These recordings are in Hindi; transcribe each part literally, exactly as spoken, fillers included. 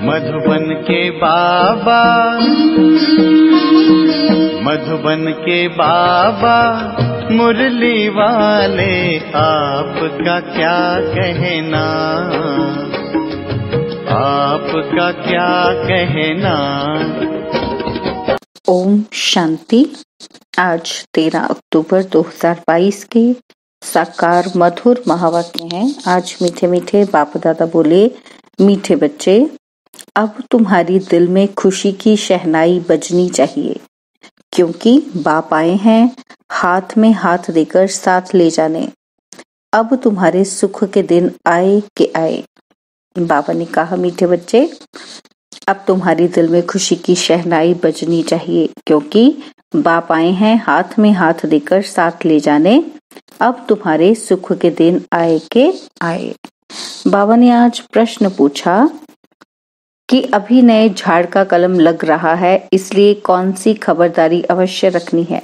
मधुबन के बाबा, मधुबन के बाबा मुरली वाले, आपका क्या कहना, आपका क्या कहना। ओम शांति। आज तेरह अक्टूबर दो हज़ार बाईस के साकार मधुर महावाक्य हैं। आज मीठे मीठे बाप दादा बोले, मीठे बच्चे, अब तुम्हारी दिल में खुशी की शहनाई बजनी चाहिए, क्योंकि बाप आए हैं हाथ में हाथ देकर साथ ले जाने। अब तुम्हारे सुख के दिन आए के आए। बाबा ने कहा, मीठे बच्चे, अब तुम्हारी दिल में खुशी की शहनाई बजनी चाहिए, क्योंकि बाप आए हैं हाथ में हाथ देकर साथ ले जाने। अब तुम्हारे सुख के दिन आए के आए। बाबा ने आज प्रश्न पूछा कि अभी नए झाड़ का कलम लग रहा है, इसलिए कौन सी खबरदारी अवश्य रखनी है।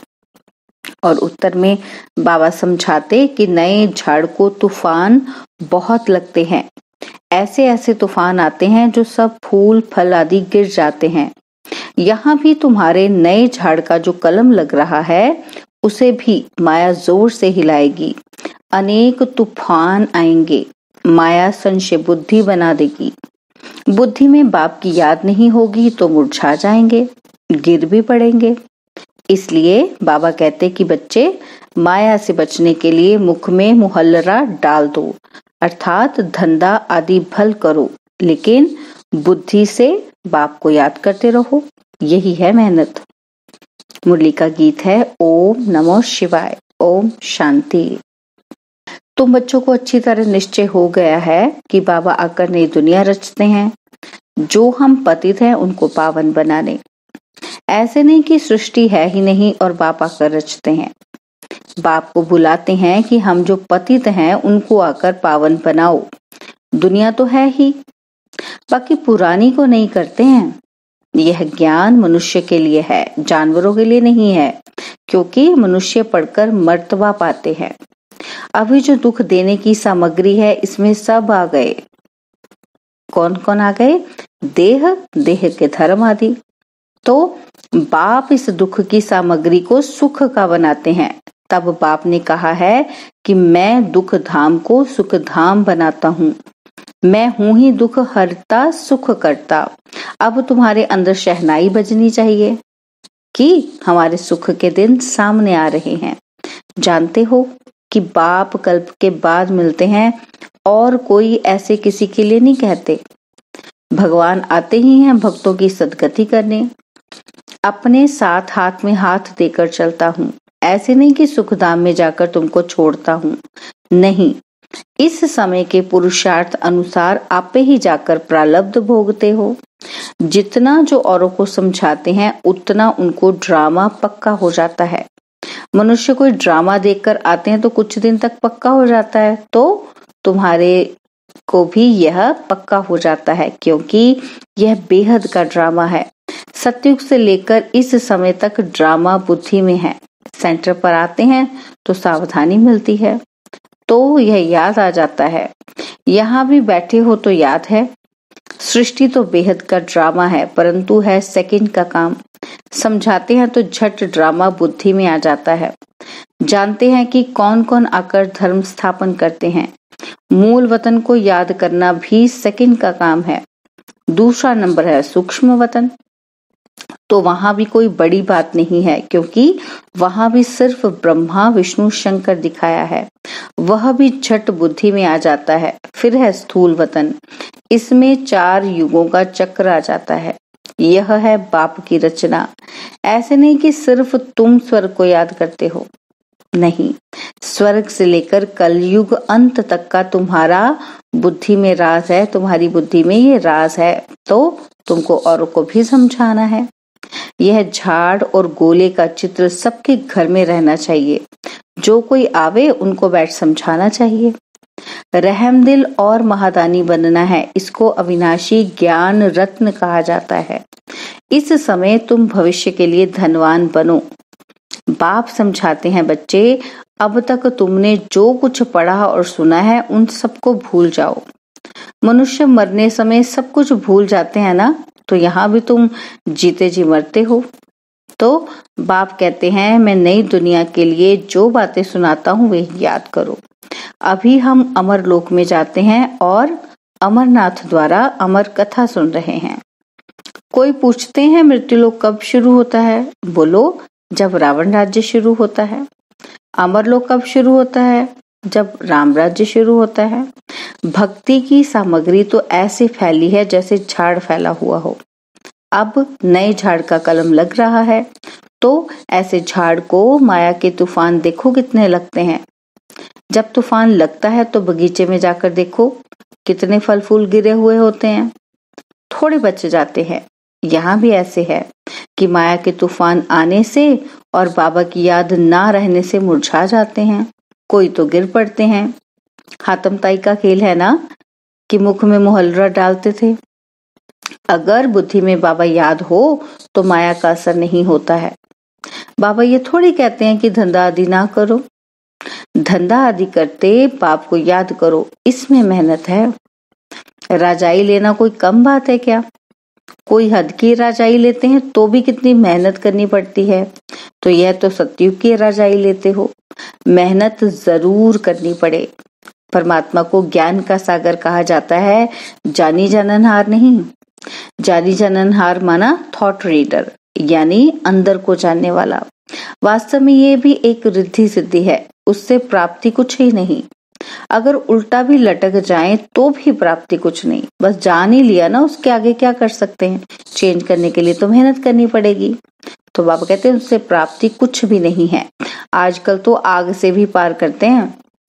और उत्तर में बाबा समझाते कि नए झाड़ को तूफान बहुत लगते हैं। ऐसे ऐसे तूफान आते हैं जो सब फूल फल आदि गिर जाते हैं। यहाँ भी तुम्हारे नए झाड़ का जो कलम लग रहा है, उसे भी माया जोर से हिलाएगी। अनेक तूफान आएंगे, माया संशय बुद्धि बना देगी। बुद्धि में बाप की याद नहीं होगी तो मुरझा जाएंगे, गिर भी पड़ेंगे। इसलिए बाबा कहते कि बच्चे, माया से बचने के लिए मुख में मुहल्लरा डाल दो, अर्थात धंधा आदि भल करो, लेकिन बुद्धि से बाप को याद करते रहो। यही है मेहनत। मुरली का गीत है ओम नमो शिवाय। ओम शांति। तुम बच्चों को अच्छी तरह निश्चय हो गया है कि बाबा आकर नई दुनिया रचते हैं, जो हम पतित हैं उनको पावन बनाने। ऐसे नहीं कि सृष्टि है ही नहीं और बाप आकर रचते हैं। बाप को बुलाते हैं कि हम जो पतित हैं उनको आकर पावन बनाओ। दुनिया तो है ही, बाकी पुरानी को नहीं करते हैं। यह ज्ञान मनुष्य के लिए है, जानवरों के लिए नहीं है, क्योंकि मनुष्य पढ़कर मर्तबा पाते हैं। अभी जो दुख देने की सामग्री है, इसमें सब आ गए। कौन कौन आ गए? देह, देह के धर्म आदि। तो बाप इस दुख की सामग्री को सुख का बनाते हैं। तब बाप ने कहा है कि मैं दुख धाम को सुख धाम बनाता हूँ। मैं हूं ही दुख हरता सुख करता। अब तुम्हारे अंदर शहनाई बजनी चाहिए कि हमारे सुख के दिन सामने आ रहे हैं। जानते हो कि बाप कल्प के बाद मिलते हैं और कोई ऐसे किसी के लिए नहीं कहते। भगवान आते ही हैं भक्तों की सद्गति करने। अपने साथ हाथ में हाथ देकर चलता हूँ। ऐसे नहीं कि सुखधाम में जाकर तुमको छोड़ता हूँ, नहीं। इस समय के पुरुषार्थ अनुसार आपे ही जाकर प्रारब्ध भोगते हो। जितना जो औरों को समझाते हैं, उतना उनको ड्रामा पक्का हो जाता है। मनुष्य कोई ड्रामा देखकर आते हैं तो कुछ दिन तक पक्का हो जाता है, तो तुम्हारे को भी यह पक्का हो जाता है, क्योंकि यह बेहद का ड्रामा है। सतयुग से लेकर इस समय तक ड्रामा बुद्धि में है। सेंटर पर आते हैं तो सावधानी मिलती है, तो यह याद आ जाता है। यहाँ भी बैठे हो तो याद है। सृष्टि तो बेहद का ड्रामा है, परंतु है सेकंड का काम। समझाते हैं तो झट ड्रामा बुद्धि में आ जाता है। जानते हैं कि कौन कौन आकर धर्म स्थापन करते हैं। मूल वतन को याद करना भी सेकंड का काम है। दूसरा नंबर है सूक्ष्म वतन, तो वहां भी कोई बड़ी बात नहीं है, क्योंकि वहां भी सिर्फ ब्रह्मा विष्णु शंकर दिखाया है। वह भी झट बुद्धि में आ जाता है। फिर है स्थूल वतन, इसमें चार युगों का चक्र आ जाता है। यह है बाप की रचना। ऐसे नहीं कि सिर्फ तुम स्वर्ग को याद करते हो, नहीं। स्वर्ग से लेकर कलयुग अंत तक का तुम्हारा बुद्धि में राज है, तुम्हारी बुद्धि में ये राज है, तो तुमको औरों को भी समझाना है। यह झाड़ और गोले का चित्र सबके घर में रहना चाहिए। जो कोई आवे उनको बैठ समझाना चाहिए। रहमदिल और महादानी बनना है। इसको अविनाशी ज्ञान रत्न कहा जाता है। इस समय तुम भविष्य के लिए धनवान बनो। बाप समझाते हैं, बच्चे, अब तक तुमने जो कुछ पढ़ा और सुना है उन सबको भूल जाओ। मनुष्य मरने समय सब कुछ भूल जाते हैं ना, तो यहाँ भी तुम जीते जी मरते हो। तो बाप कहते हैं मैं नई दुनिया के लिए जो बातें सुनाता हूँ वे याद करो। अभी हम अमर लोक में जाते हैं और अमरनाथ द्वारा अमर कथा सुन रहे हैं। कोई पूछते हैं मृत्यु लोक कब शुरू होता है? बोलो, जब रावण राज्य शुरू होता है। अमर लोक कब शुरू होता है? जब राम राज्य शुरू होता है। भक्ति की सामग्री तो ऐसे फैली है जैसे झाड़ फैला हुआ हो। अब नए झाड़ का कलम लग रहा है, तो ऐसे झाड़ को माया के तूफान देखो कितने लगते हैं। जब तूफान लगता है तो बगीचे में जाकर देखो कितने फल फूल गिरे हुए होते हैं, थोड़े बच जाते हैं। यहाँ भी ऐसे है कि माया के तूफान आने से और बाबा की याद ना रहने से मुरझा जाते हैं, कोई तो गिर पड़ते हैं। हातम ताई का खेल है ना कि मुख में मोहल्ला डालते थे। अगर बुद्धि में बाबा याद हो तो माया का असर नहीं होता है। बाबा ये थोड़ी कहते हैं कि धंधा आदि ना करो। धंधा आदि करते बाप को याद करो, इसमें मेहनत है। राजाई लेना कोई कम बात है क्या? कोई हद की राजाई लेते हैं तो भी कितनी मेहनत करनी पड़ती है। तो यह तो सतयुग की राजाई लेते हो, मेहनत जरूर करनी पड़े। परमात्मा को ज्ञान का सागर कहा जाता है, जानी जाननहार नहीं। जानी जाननहार माना थॉट रीडर, यानी अंदर को जानने वाला। वास्तव में ये भी एक रिद्धि सिद्धि है, उससे प्राप्ति कुछ ही नहीं। अगर उल्टा भी लटक जाए तो भी प्राप्ति कुछ नहीं। बस जान ही लिया ना, उसके आगे क्या कर सकते हैं। चेंज करने के लिए तो मेहनत करनी पड़ेगी। तो बाबा कहते हैं उससे प्राप्ति कुछ भी नहीं है। आजकल तो आग से भी पार करते हैं।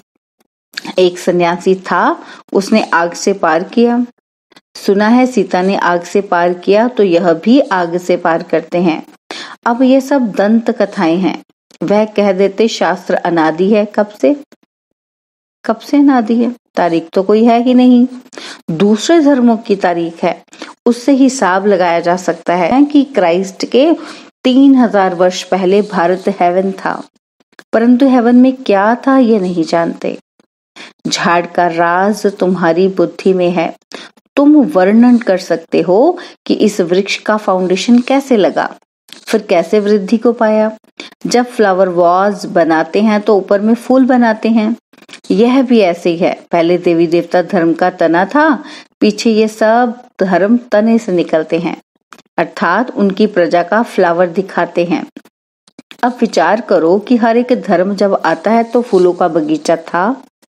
एक सन्यासी था, उसने आग से पार किया। सुना है सीता ने आग से पार किया, तो यह भी आग से पार करते हैं। अब ये सब दंत कथाएं हैं। वह कह देते शास्त्र अनादि है। कब से कब से अनादि है? तारीख तो कोई है ही नहीं। दूसरे धर्मों की तारीख है, उससे हिसाब लगाया जा सकता है कि क्राइस्ट के तीन हजार वर्ष पहले भारत हेवन था, परंतु हेवन में क्या था ये नहीं जानते। झाड़ का राज तुम्हारी बुद्धि में है। तुम वर्णन कर सकते हो कि इस वृक्ष का फाउंडेशन कैसे लगा, फिर कैसे वृद्धि को पाया। जब फ्लावर वाज बनाते हैं तो ऊपर में फूल बनाते हैं। यह भी ऐसे ही है। पहले देवी देवता धर्म का तना था, पीछे ये सब धर्म तने से निकलते हैं, अर्थात उनकी प्रजा का फ्लावर दिखाते हैं। अब विचार करो कि हर एक धर्म जब आता है तो फूलों का बगीचा था।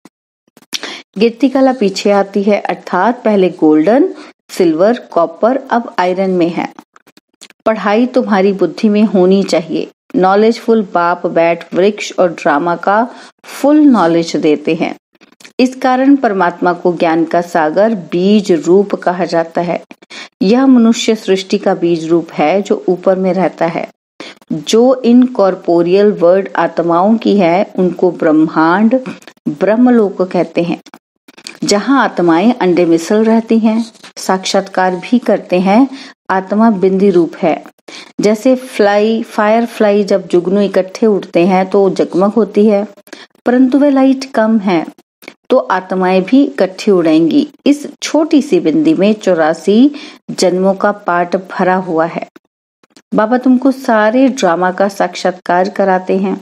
गिरती कला पीछे आती है, अर्थात पहले गोल्डन, सिल्वर, कॉपर, अब आयरन में है। पढ़ाई तुम्हारी बुद्धि में होनी चाहिए। नॉलेजफुल बाप बैठ वृक्ष और ड्रामा का फुल नॉलेज देते हैं। इस कारण परमात्मा को ज्ञान का सागर बीज रूप कहा जाता है। यह मनुष्य सृष्टि का बीज रूप है जो ऊपर में रहता है। जो इन कॉर्पोरियल वर्ड आत्माओं की है उनको ब्रह्मांड ब्रह्मलोक कहते हैं, जहाँ आत्माएं अंडे मिसल रहती हैं, साक्षात्कार भी करते हैं। आत्मा बिंदी रूप है। जैसे फ्लाई फायर फ्लाई जब जुगनू इकट्ठे उड़ते हैं तो जगमग होती है, परंतु वह लाइट कम है, तो आत्माएं भी इकट्ठी उड़ेंगी। इस छोटी सी बिंदी में चौरासी जन्मों का पाठ भरा हुआ है। बाबा तुमको सारे ड्रामा का साक्षात्कार कराते हैं।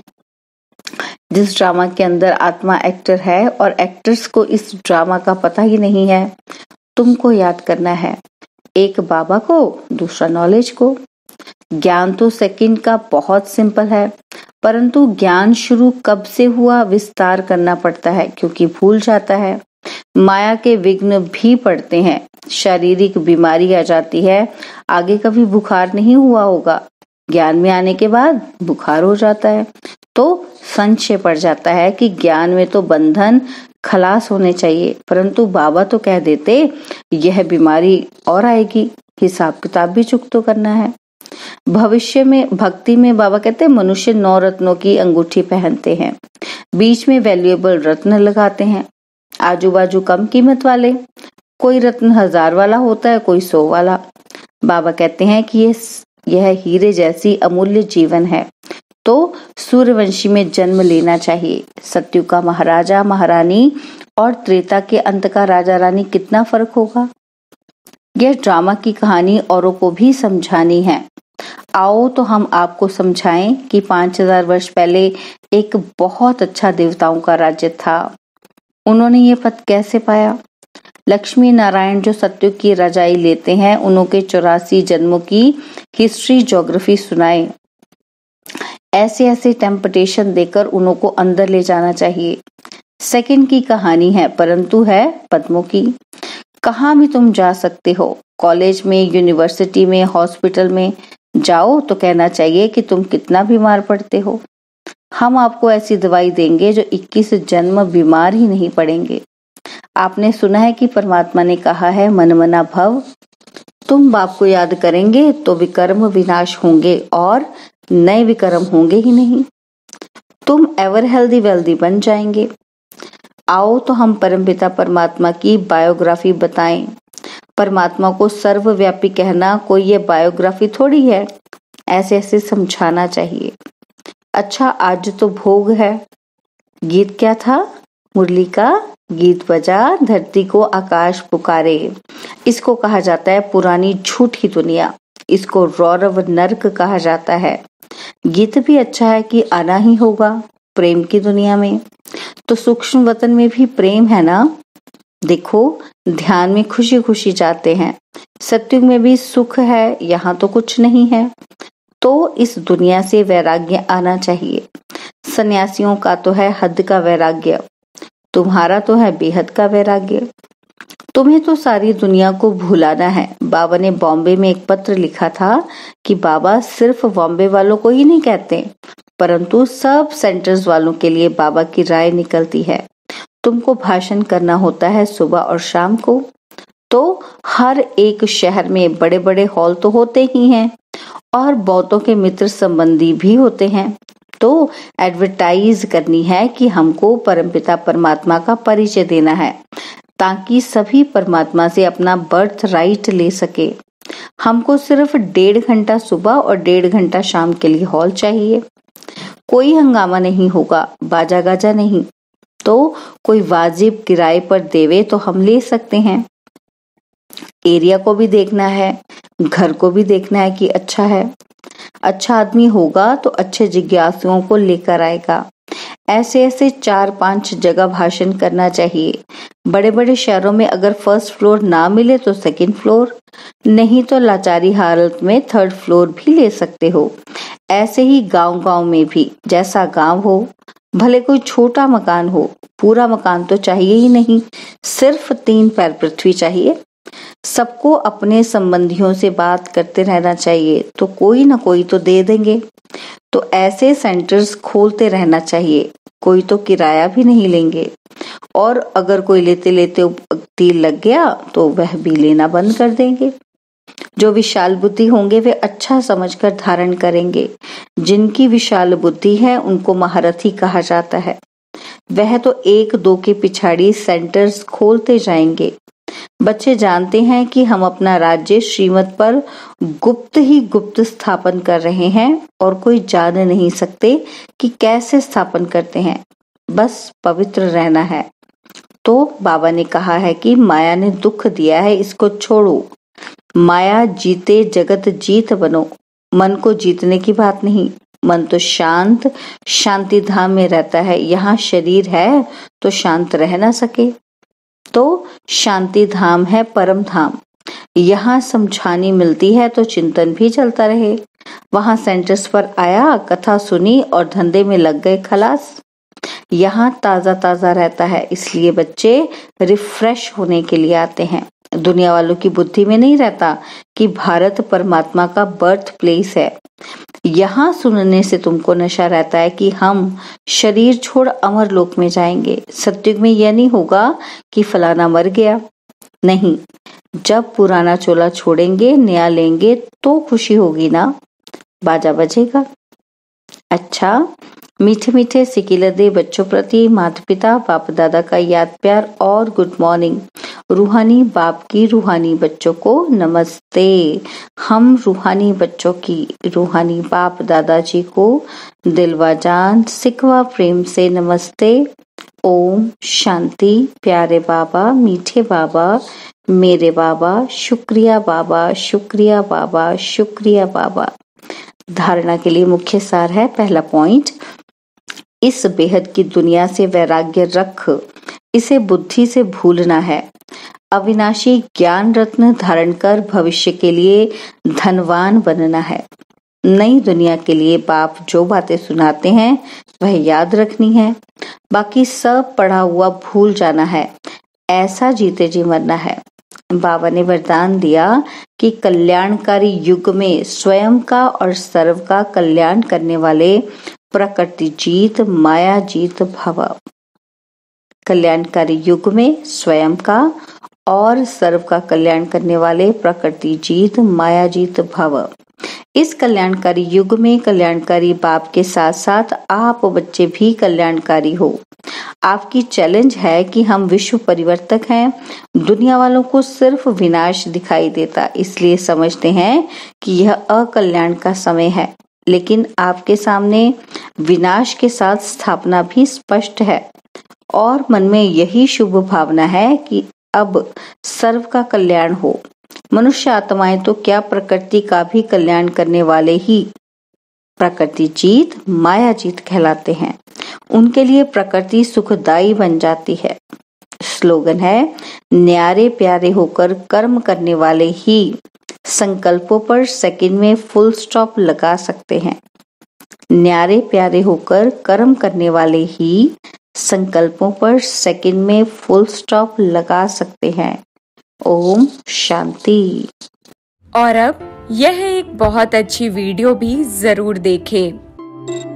जिस ड्रामा के अंदर आत्मा एक्टर है और एक्टर्स को इस ड्रामा का पता ही नहीं है, तुमको याद करना है। एक बाबा को, दूसरा नॉलेज को। ज्ञान तो सेकंड का बहुत सिंपल है, परंतु ज्ञान शुरू कब से हुआ विस्तार करना पड़ता है, क्योंकि भूल जाता है। माया के विघ्न भी पड़ते हैं, शारीरिक बीमारी आ जाती है। आगे कभी बुखार नहीं हुआ होगा, ज्ञान में आने के बाद बुखार हो जाता है, तो संशय पड़ जाता है कि ज्ञान में तो बंधन खलास होने चाहिए, परंतु बाबा तो कह देते यह बीमारी और आएगी, हिसाब किताब भी चुक तो करना है। भविष्य में भक्ति में बाबा कहते हैं मनुष्य नौ रत्नों की अंगूठी पहनते हैं, बीच में वैल्यूएबल रत्न लगाते हैं, आजू बाजू कम कीमत वाले। कोई रत्न हजार वाला होता है, कोई सौ वाला। बाबा कहते हैं कि ये यह हीरे जैसी अमूल्य जीवन है, तो सूर्यवंशी में जन्म लेना चाहिए। सत्यु का महाराजा महारानी और त्रेता के अंत का राजा रानी कितना फर्क होगा। यह ड्रामा की कहानी औरों को भी समझानी है। आओ तो हम आपको समझाएं कि पांच हजार वर्ष पहले एक बहुत अच्छा देवताओं का राज्य था। उन्होंने ये पद कैसे पाया? लक्ष्मी नारायण जो सत्युग की रजाई लेते हैं, उन्हों के चौरासी जन्मों की हिस्ट्री ज्योग्राफी सुनाए। ऐसे ऐसे टेम्पटेशन देकर उन्हों को अंदर ले जाना चाहिए। सेकंड की कहानी है, परंतु है पद्मों की। कहाँ भी तुम जा सकते हो, कॉलेज में, यूनिवर्सिटी में, हॉस्पिटल में जाओ तो कहना चाहिए कि तुम कितना बीमार पड़ते हो। हम आपको ऐसी दवाई देंगे जो इक्कीस जन्म बीमार ही नहीं पड़ेंगे। आपने सुना है कि परमात्मा ने कहा है, मन मना भव। तुम बाप को याद करेंगे तो विकर्म विनाश होंगे और नए विकर्म होंगे ही नहीं। तुम एवर हेल्दी वेल्दी बन जाएंगे। आओ तो हम परमपिता परमात्मा की बायोग्राफी बताएं। परमात्मा को सर्वव्यापी कहना कोई ये बायोग्राफी थोड़ी है, ऐसे ऐसे समझाना चाहिए। अच्छा, आज तो भोग है। गीत क्या था? मुरली का गीत बजा, धरती को आकाश पुकारे। इसको कहा जाता है पुरानी झूठी दुनिया। इसको रौरव नर्क कहा जाता है। गीत भी अच्छा है कि आना ही होगा प्रेम की दुनिया में। तो सूक्ष्म वतन में भी प्रेम है ना। देखो, ध्यान में खुशी खुशी जाते हैं। सत्युग में भी सुख है, यहाँ तो कुछ नहीं है। तो इस दुनिया से वैराग्य आना चाहिए। सन्यासियों का तो है हद का वैराग्य, तुम्हारा तो है बेहद का वैराग्य। तुम्हें तो सारी दुनिया को भुलाना है। बाबा ने बॉम्बे में एक पत्र लिखा था कि बाबा सिर्फ बॉम्बे वालों को ही नहीं कहते, परंतु सब सेंटर्स वालों के लिए बाबा की राय निकलती है। तुमको भाषण करना होता है सुबह और शाम को। तो हर एक शहर में बड़े बड़े हॉल तो होते ही हैं और बहुतों के मित्र संबंधी भी होते हैं। तो एडवर्टाइज करनी है कि हमको परमपिता परमात्मा का परिचय देना है, ताकि सभी परमात्मा से अपना बर्थ राइट ले सके। हमको सिर्फ डेढ़ घंटा सुबह और डेढ़ घंटा शाम के लिए हॉल चाहिए। कोई हंगामा नहीं होगा, बाजा गाजा नहीं। तो कोई वाजिब किराए पर देवे तो हम ले सकते हैं। एरिया को भी देखना है, घर को भी देखना है कि अच्छा है। अच्छा आदमी होगा तो अच्छे जिज्ञासुओं को लेकर आएगा। ऐसे ऐसे चार पांच जगह भाषण करना चाहिए। बड़े बड़े शहरों में अगर फर्स्ट फ्लोर ना मिले तो सेकंड फ्लोर, नहीं तो लाचारी हालत में थर्ड फ्लोर भी ले सकते हो। ऐसे ही गांव गांव में भी, जैसा गांव हो, भले कोई छोटा मकान हो, पूरा मकान तो चाहिए ही नहीं, सिर्फ तीन पैर पृथ्वी चाहिए। सबको अपने संबंधियों से बात करते रहना चाहिए, तो कोई ना कोई तो दे देंगे। तो ऐसे सेंटर्स खोलते रहना चाहिए, कोई तो किराया भी नहीं लेंगे। और अगर कोई लेते लेते तीर लग गया तो वह भी लेना बंद कर देंगे। जो विशाल बुद्धि होंगे वे अच्छा समझकर धारण करेंगे। जिनकी विशाल बुद्धि है उनको महारथी कहा जाता है। वह तो एक दो के पिछाड़ी सेंटर्स खोलते जाएंगे। बच्चे जानते हैं कि हम अपना राज्य श्रीमत पर गुप्त ही गुप्त स्थापन कर रहे हैं और कोई जान नहीं सकते कि कैसे स्थापन करते हैं। बस पवित्र रहना है। तो बाबा ने कहा है कि माया ने दुख दिया है, इसको छोड़ो। माया जीते जगत जीत बनो। मन को जीतने की बात नहीं, मन तो शांत शांति धाम में रहता है। यहाँ शरीर है तो शांत रह ना सके। तो शांति धाम है परम धाम। यहाँ समझानी मिलती है तो चिंतन भी चलता रहे। वहां सेंटर्स पर आया, कथा सुनी और धंधे में लग गए खलास। यहाँ ताजा ताजा रहता है, इसलिए बच्चे रिफ्रेश होने के लिए आते हैं। दुनिया वालों की बुद्धि में नहीं रहता कि भारत परमात्मा का बर्थ प्लेस है। यहाँ सुनने से तुमको नशा रहता है कि हम शरीर छोड़ अमर लोक में जाएंगे। सत्युग में यह नहीं होगा कि फलाना मर गया, नहीं। जब पुराना चोला छोड़ेंगे, नया लेंगे तो खुशी होगी ना, बाजा बजेगा। अच्छा, मीठे मीठे सिकिलदे बच्चों प्रति माता पिता बाप दादा का याद प्यार और गुड मॉर्निंग। रूहानी बाप की रूहानी बच्चों को नमस्ते। हम रूहानी बच्चों की रूहानी बाप दादाजी को दिलवा जान सिकवा प्रेम से नमस्ते। ओम शांति। प्यारे बाबा, मीठे बाबा, मेरे बाबा, शुक्रिया बाबा, शुक्रिया बाबा, शुक्रिया बाबा। धारणा के लिए मुख्य सार है। पहला पॉइंट, इस बेहद की दुनिया से वैराग्य रख, इसे बुद्धि से भूलना है। अविनाशी ज्ञान रत्न धारण कर भविष्य के लिए धनवान बनना है। नई दुनिया के लिए बाप जो बातें सुनाते हैं वह याद रखनी है, बाकी सब पढ़ा हुआ भूल जाना है। ऐसा जीते जी मरना है। बाबा ने वरदान दिया कि कल्याणकारी युग में स्वयं का और सर्व का कल्याण करने वाले प्रकृति जीत माया जीत भव। कल्याणकारी युग में स्वयं का और सर्व का कल्याण करने वाले प्रकृति जीत माया जीत भव। इस कल्याणकारी युग में कल्याणकारी बाप के साथ साथ आप बच्चे भी कल्याणकारी हो। आपकी चैलेंज है कि हम विश्व परिवर्तक हैं। दुनिया वालों को सिर्फ विनाश दिखाई देता, इसलिए समझते हैं कि यह अकल्याण का समय है, लेकिन आपके सामने विनाश के साथ स्थापना भी स्पष्ट है और मन में यही शुभ भावना है कि अब सर्व का कल्याण हो। मनुष्य आत्माएं तो क्या प्रकृति का भी कल्याण करने वाले ही प्रकृति जीत माया जीत कहलाते हैं। उनके लिए प्रकृति सुखदायी बन जाती है। स्लोगन है, न्यारे प्यारे होकर कर्म करने वाले ही संकल्पों पर सेकंड में फुल स्टॉप लगा सकते हैं। न्यारे प्यारे होकर कर्म करने वाले ही संकल्पों पर सेकंड में फुल स्टॉप लगा सकते हैं। ओम शांति। और अब यह एक बहुत अच्छी वीडियो भी जरूर देखें।